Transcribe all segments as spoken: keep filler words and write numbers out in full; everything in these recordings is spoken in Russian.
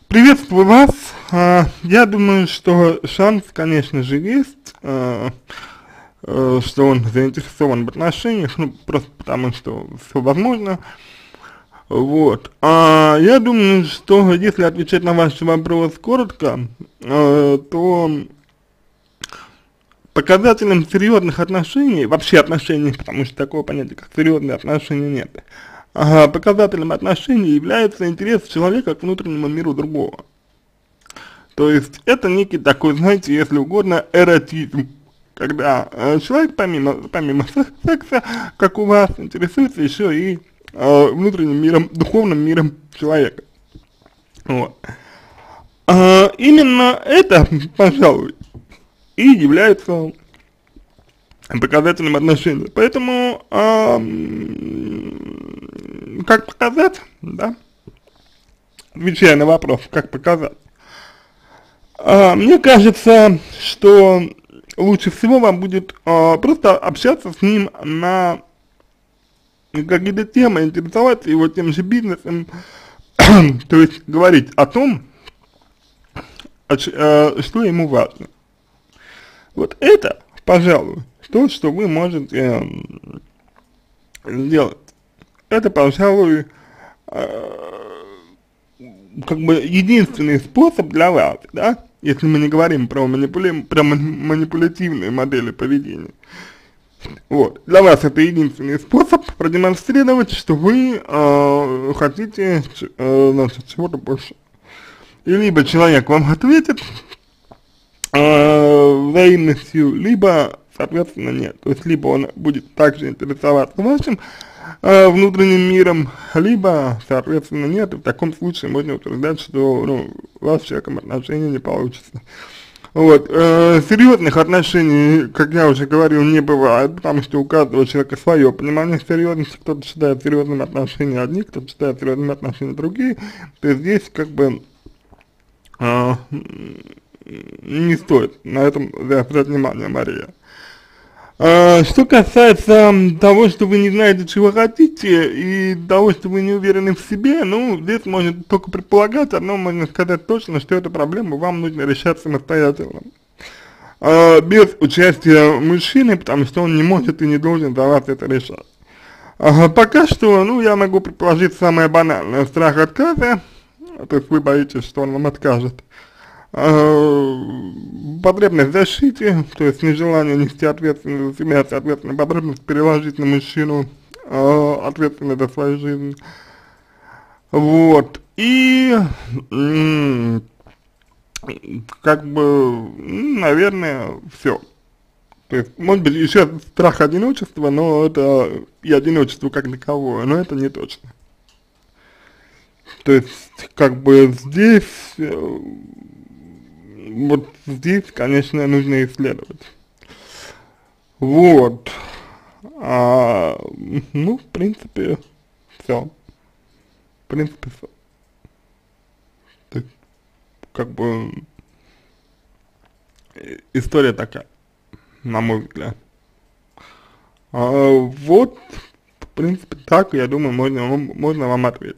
Приветствую вас. А, Я думаю, что шанс, конечно же, есть, а, э, что он заинтересован в отношениях, ну, просто потому что все возможно. Вот. А я думаю, что если отвечать на ваш вопрос коротко, э, то показателем серьезных отношений, вообще отношений, потому что такого понятия, как серьезные отношения, нет. А показателем отношений является интерес человека к внутреннему миру другого. То есть это некий такой, знаете, если угодно, эротизм, когда э, человек помимо, помимо секса, как у вас, интересуется еще и э, внутренним миром, духовным миром человека. Вот. А, именно это, пожалуй, и является показателем отношений. Поэтому, а, как показать, да, отвечая на вопрос, как показать, А, мне кажется, что лучше всего вам будет а, просто общаться с ним на какие-то темы, интересоваться его тем же бизнесом, то есть говорить о том, о ч- а, что ему важно. Вот это, пожалуй, то, что вы можете м, сделать. Это, пожалуй, а, как бы единственный способ для вас, да, если мы не говорим про, манипули... про манипулятивные модели поведения. Вот, для вас это единственный способ продемонстрировать, что вы э, хотите э, значит, чего-то больше. И либо человек вам ответит э, взаимностью, либо, соответственно, нет. То есть, либо он будет также интересоваться вашим э, внутренним миром, либо, соответственно, нет, и в таком случае можно утверждать, что, ну, у вас с человеком отношения не получится. Вот, э, серьезных отношений, как я уже говорил, не бывает, потому что у каждого человека свое понимание серьезности, кто-то считает серьезными отношения одни, кто-то считает серьезными отношения другие, то есть здесь, как бы, э, не стоит на этом заострять внимание, Мария. А, что касается того, что вы не знаете, чего хотите, и того, что вы не уверены в себе, ну, здесь можно только предполагать, одно можно сказать точно, что эту проблему вам нужно решать самостоятельно. А, без участия мужчины, потому что он не может и не должен за вас это решать. А, пока что, ну, я могу предположить самое банальное, страх отказа, то есть вы боитесь, что он вам откажет. Потребность в защите, то есть нежелание нести ответственность за себя, соответственно, потребность переложить на мужчину э, ответственность за свою жизнь. Вот. И, как бы, наверное, все. То есть, может быть, еще страх одиночества, но это и одиночество как таковое, но это не точно. То есть, как бы здесь... Вот здесь, конечно, нужно исследовать. Вот. А, ну, в принципе, все. В принципе, все. То есть, как бы, история такая, на мой взгляд. А, вот, в принципе, так, я думаю, можно, можно вам ответить.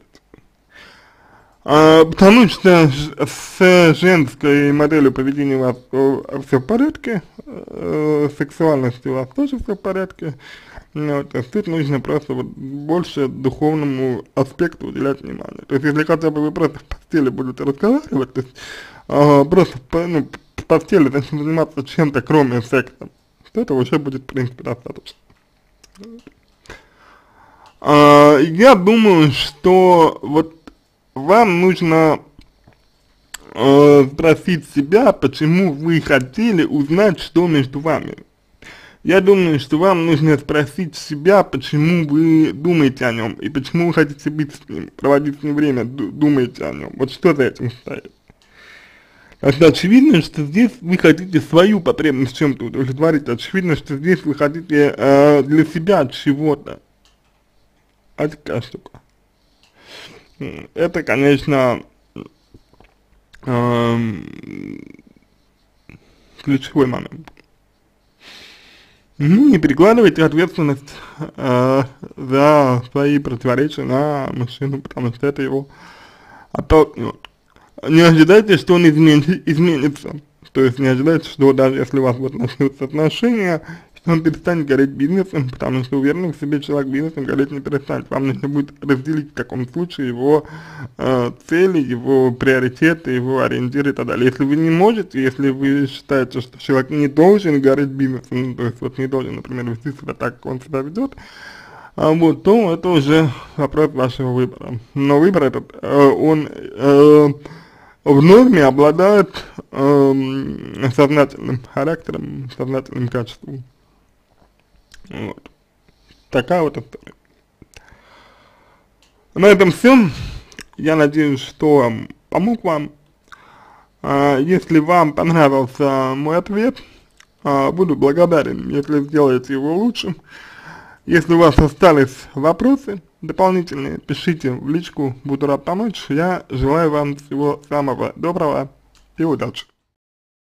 А, потому что с женской моделью поведения у вас все в порядке, э, сексуальностью у вас тоже все в порядке, вот, то есть тут нужно просто вот больше духовному аспекту уделять внимание. То есть если хотя бы вы просто в постели будете разговаривать, то есть э, просто ну, в постели начнете заниматься чем-то кроме секса, то этого уже будет в принципе достаточно. А, я думаю, что вот вам нужно э, спросить себя, почему вы хотели узнать, что между вами. Я думаю, что вам нужно спросить себя, почему вы думаете о нем, и почему вы хотите быть с ним, проводить с ним время, думаете о нем. Вот что за этим стоит. Это очевидно, что здесь вы хотите свою потребность в чем-то удовлетворить, очевидно, что здесь вы хотите э, для себя чего-то. А такая штука. Это, конечно, эм, ключевой момент. Ну, не перекладывайте ответственность э, за свои противоречия на мужчину, потому что это его оттолкнет. не ожидайте, что он измен, изменится. То есть не ожидайте, что даже если у вас вот начнутся отношения, что он перестанет гореть бизнесом, потому что уверенный в себе человек бизнесом гореть не перестанет. Вам нужно будет разделить в таком случае его э, цели, его приоритеты, его ориентиры и так далее. Если вы не можете, если вы считаете, что человек не должен гореть бизнесом, ну, то есть вот не должен, например, вести себя так, как он себя ведет, а, вот, то это уже вопрос вашего выбора. Но выбор этот, э, он э, в норме обладает э, сознательным характером, сознательным качеством. Вот. Такая вот история. На этом все. Я надеюсь, что помог вам. А, если вам понравился мой ответ, а, буду благодарен, если сделаете его лучше. Если у вас остались вопросы дополнительные, пишите в личку, буду рад помочь. Я желаю вам всего самого доброго и удачи.